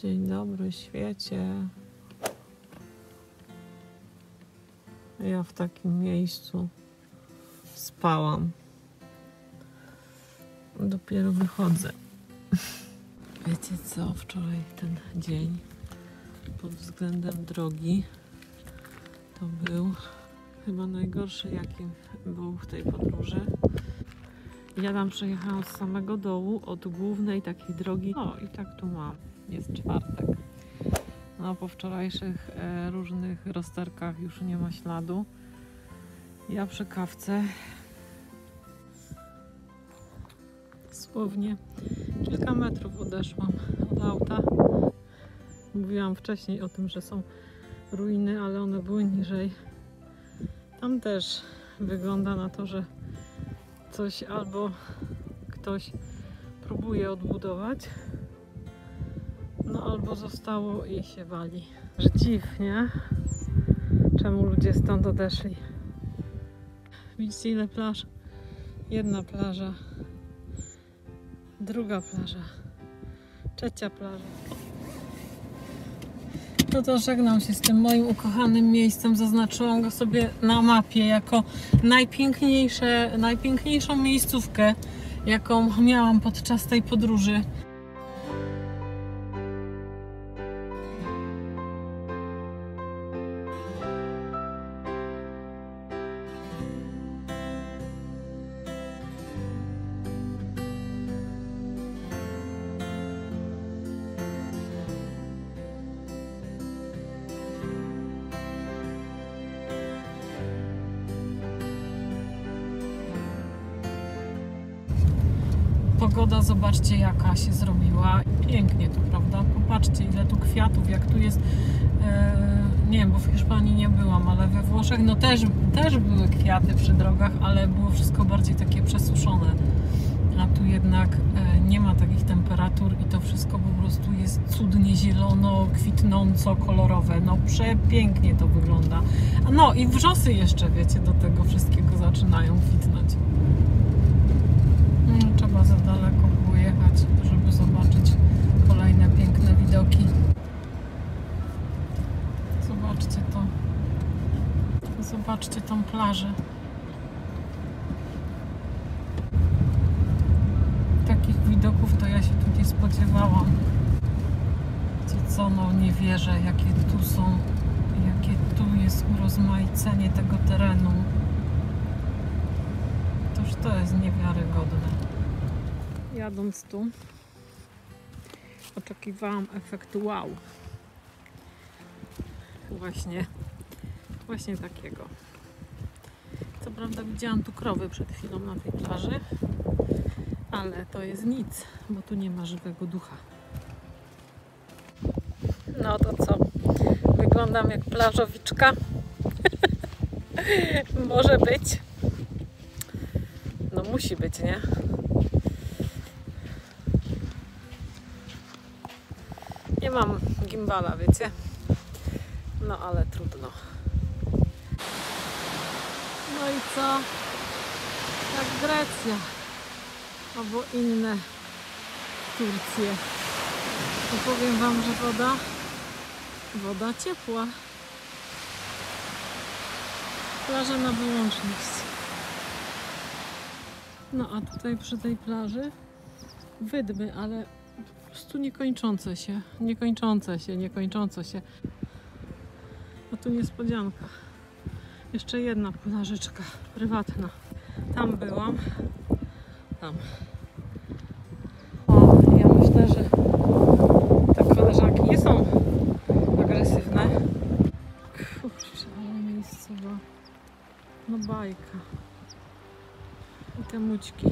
Dzień dobry świecie. Ja w takim miejscu spałam. Dopiero wychodzę. Wiecie co? Wczoraj ten dzień pod względem drogi to był chyba najgorszy, jakim był w tej podróży. Ja tam przejechałam z samego dołu od głównej takiej drogi. No i tak tu mam. Jest czwartek. No po wczorajszych różnych rozterkach już nie ma śladu. Ja przy kawce dosłownie kilka metrów odeszłam od auta. Mówiłam wcześniej o tym, że są ruiny, ale one były niżej. Tam też wygląda na to, że coś albo ktoś próbuje odbudować, no albo zostało i się wali. Że dziwnie, czemu ludzie stąd odeszli. Widzicie ile plaż? Jedna plaża, druga plaża, trzecia plaża. No to żegnam się z tym moim ukochanym miejscem. Zaznaczyłam go sobie na mapie jako najpiękniejszą miejscówkę, jaką miałam podczas tej podróży. Pogoda, zobaczcie jaka się zrobiła. Pięknie tu, prawda? Popatrzcie ile tu kwiatów, jak tu jest, nie wiem, bo w Hiszpanii nie byłam, ale we Włoszech no też były kwiaty przy drogach, ale było wszystko bardziej takie przesuszone. A tu jednak nie ma takich temperatur i to wszystko po prostu jest cudnie zielono, kwitnąco, kolorowe. No przepięknie to wygląda. No i wrzosy jeszcze, wiecie, do tego wszystkiego zaczynają kwitnąć. Trzeba za daleko było jechać, żeby zobaczyć kolejne piękne widoki. Zobaczcie to. Zobaczcie tą plażę. Takich widoków to ja się tu nie spodziewałam. Wiecie co, no nie wierzę, jakie tu są, jakie tu jest urozmaicenie tego terenu. Toż to jest niewiarygodne. Jadąc tu oczekiwałam efektu wow. Właśnie takiego. Co prawda widziałam tu krowy przed chwilą na tej plaży, ale to jest nic, bo tu nie ma żywego ducha. No to co? Wyglądam jak plażowiczka. Może być. No musi być, nie? Nie mam gimbala, wiecie? No ale trudno. No i co? Jak Grecja albo inne Turcje. To powiem wam, że woda ciepła. Plaża na wyłączność. No a tutaj przy tej plaży wydmy, ale po prostu niekończące się. A tu niespodzianka. Jeszcze jedna plażyczka prywatna. Tam byłam. Tam. O, ja myślę, że te koleżanki nie są agresywne. Kurczę, ale miejscowa. No bajka. I te mućki.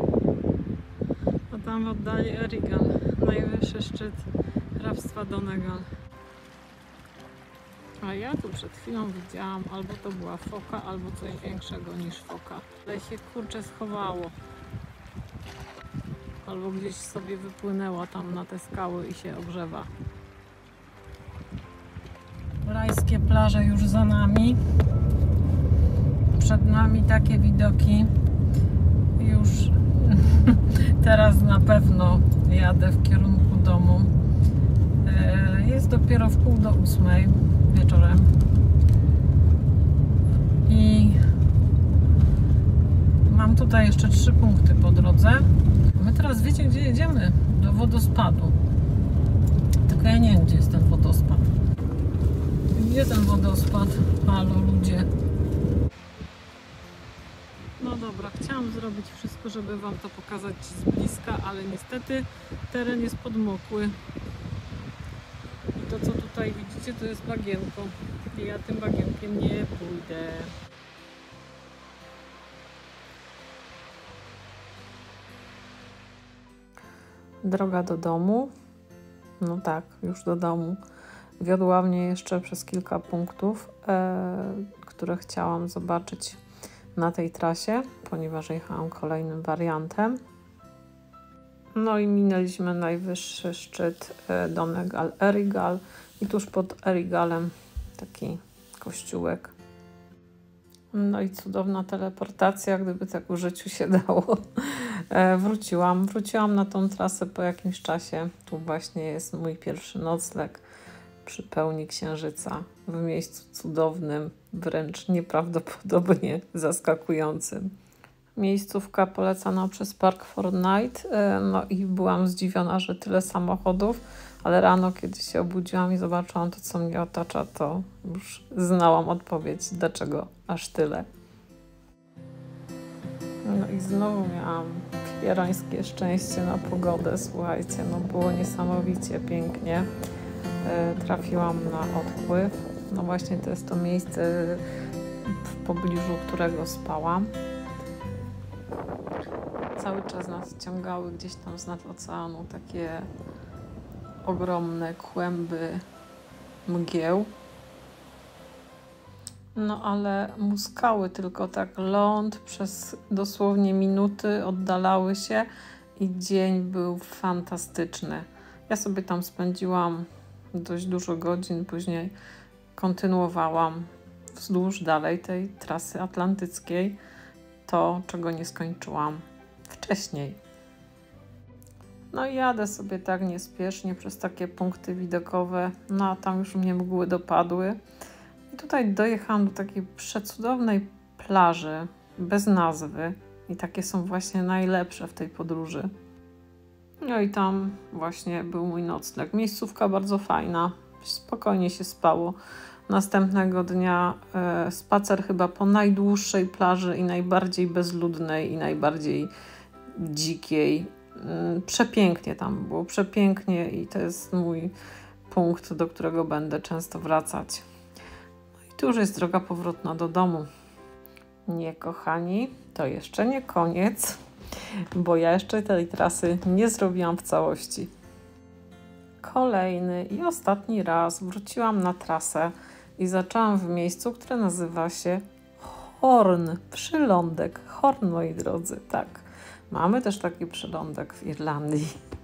A tam w oddali Erigal, najwyższy szczyt hrabstwa Donegal. A ja tu przed chwilą widziałam, albo to była foka, albo coś większego niż foka. Ale się kurczę schowało. Albo gdzieś sobie wypłynęła tam na te skały i się ogrzewa. Rajskie plaże już za nami. Przed nami takie widoki. Już teraz na pewno jadę w kierunku domu. Jest dopiero w 7:30 wieczorem i mam tutaj jeszcze 3 punkty po drodze. My teraz wiecie, gdzie jedziemy? Do wodospadu. Tylko ja nie wiem, gdzie jest ten wodospad. Gdzie ten wodospad? Halo, ludzie. No dobra, chciałam zrobić wszystko, żeby wam to pokazać z bliska, ale niestety teren jest podmokły. I to, co tutaj widzicie, to jest bagienko. I ja tym bagienkiem nie pójdę. Droga do domu. No tak, już do domu. Wiodła mnie jeszcze przez kilka punktów, które chciałam zobaczyć na tej trasie, ponieważ jechałam kolejnym wariantem. No i minęliśmy najwyższy szczyt Donegal Erigal i tuż pod Erigalem taki kościółek. No i cudowna teleportacja, gdyby tak w życiu się dało. Wróciłam na tą trasę po jakimś czasie. Tu właśnie jest mój pierwszy nocleg przy pełni księżyca, w miejscu cudownym, wręcz nieprawdopodobnie zaskakującym. Miejscówka polecana przez Park4Night, no i byłam zdziwiona, że tyle samochodów, ale rano, kiedy się obudziłam i zobaczyłam to, co mnie otacza, to już znałam odpowiedź, dlaczego aż tyle. No i znowu miałam pierańskie szczęście na pogodę, słuchajcie, no było niesamowicie pięknie. Trafiłam na odpływ. No właśnie to jest to miejsce, w pobliżu którego spałam. Cały czas nas ciągały gdzieś tam z nad oceanu takie ogromne kłęby mgieł. No ale muskały tylko tak ląd przez dosłownie minuty oddalały się i dzień był fantastyczny. Ja sobie tam spędziłam dość dużo godzin, później kontynuowałam wzdłuż dalej tej trasy atlantyckiej to, czego nie skończyłam wcześniej. No i jadę sobie tak niespiesznie przez takie punkty widokowe, no a tam już mnie mgły dopadły. I tutaj dojechałam do takiej przecudownej plaży, bez nazwy i takie są właśnie najlepsze w tej podróży. No i tam właśnie był mój nocleg. Miejscówka bardzo fajna, spokojnie się spało. Następnego dnia spacer chyba po najdłuższej plaży i najbardziej bezludnej i najbardziej dzikiej. Przepięknie tam było, przepięknie i to jest mój punkt, do którego będę często wracać. No i tu już jest droga powrotna do domu. Nie, kochani, to jeszcze nie koniec, bo ja jeszcze tej trasy nie zrobiłam w całości. Kolejny i ostatni raz wróciłam na trasę i zaczęłam w miejscu, które nazywa się Horn, przylądek. Horn, moi drodzy, tak. Mamy też taki przylądek w Irlandii.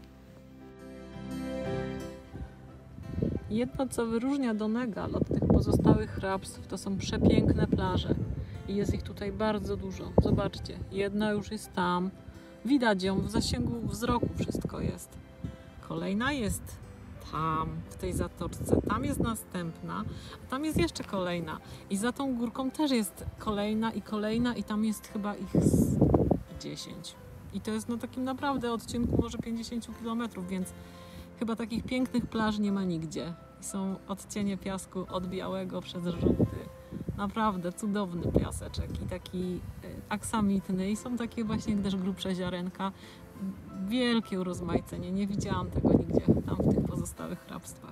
Jedno, co wyróżnia Donegal od tych pozostałych hrabstw, to są przepiękne plaże. I jest ich tutaj bardzo dużo. Zobaczcie, jedna już jest tam. Widać ją, w zasięgu wzroku wszystko jest. Kolejna jest tam, w tej zatoczce. Tam jest następna, a tam jest jeszcze kolejna. I za tą górką też jest kolejna i tam jest chyba ich 10. I to jest na takim naprawdę odcinku może 50 km, więc chyba takich pięknych plaż nie ma nigdzie. Są odcienie piasku od białego przez żółty. Naprawdę cudowny piaseczek i taki aksamitny. I są takie właśnie też grubsze ziarenka. Wielkie urozmaicenie. Nie widziałam tego nigdzie tam w tych pozostałych hrabstwach.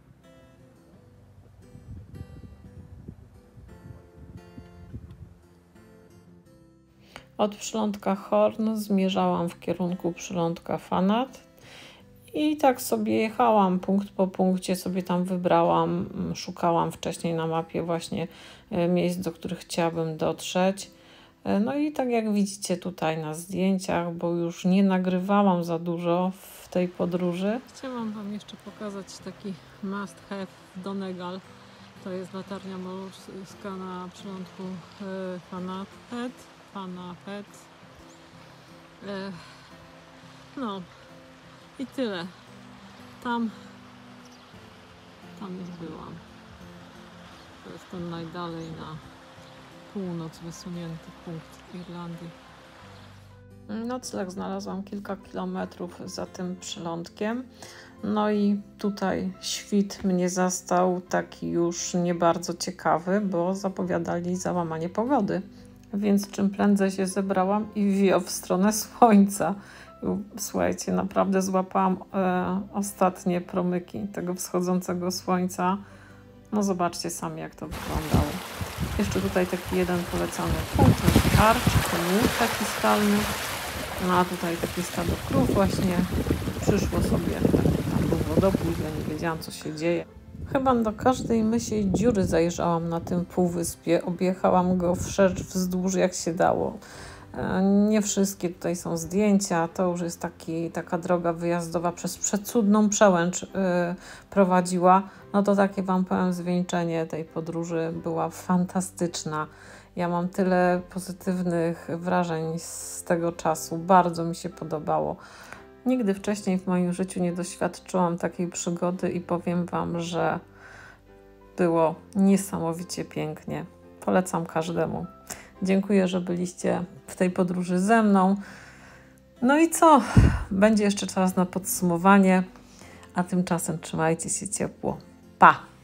Od przylądka Horn zmierzałam w kierunku przylądka Fanat i tak sobie jechałam punkt po punkcie, sobie tam wybrałam, szukałam wcześniej na mapie właśnie miejsc, do których chciałabym dotrzeć. No i tak jak widzicie tutaj na zdjęciach, bo już nie nagrywałam za dużo w tej podróży. Chciałam wam jeszcze pokazać taki must have w Donegal. To jest latarnia morska na przylądku Fanat Head. No i tyle. Tam Tam już byłam. To jest ten najdalej na północ wysunięty punkt Irlandii. Nocleg znalazłam kilka kilometrów za tym przylądkiem. No i tutaj świt mnie zastał taki już nie bardzo ciekawy, bo zapowiadali załamanie pogody. Więc czym prędzej się zebrałam i wio w stronę słońca. Słuchajcie, naprawdę złapałam ostatnie promyki tego wschodzącego słońca. No zobaczcie sami, jak to wyglądało. Jeszcze tutaj taki jeden polecany punkt, arch, ten łuk taki skalny. No a tutaj takie stado krów właśnie przyszło sobie. Tam był wodopój, ja nie wiedziałam, co się dzieje. Chyba do każdej mysiej dziury zajrzałam na tym półwyspie. Objechałam go wszerz, wzdłuż jak się dało. Nie wszystkie tutaj są zdjęcia. To już jest taka droga wyjazdowa przez przecudną przełęcz prowadziła. No to takie wam powiem, zwieńczenie tej podróży była fantastyczna. Ja mam tyle pozytywnych wrażeń z tego czasu. Bardzo mi się podobało. Nigdy wcześniej w moim życiu nie doświadczyłam takiej przygody i powiem wam, że było niesamowicie pięknie. Polecam każdemu. Dziękuję, że byliście w tej podróży ze mną. No i co? Będzie jeszcze czas na podsumowanie, a tymczasem trzymajcie się ciepło. Pa!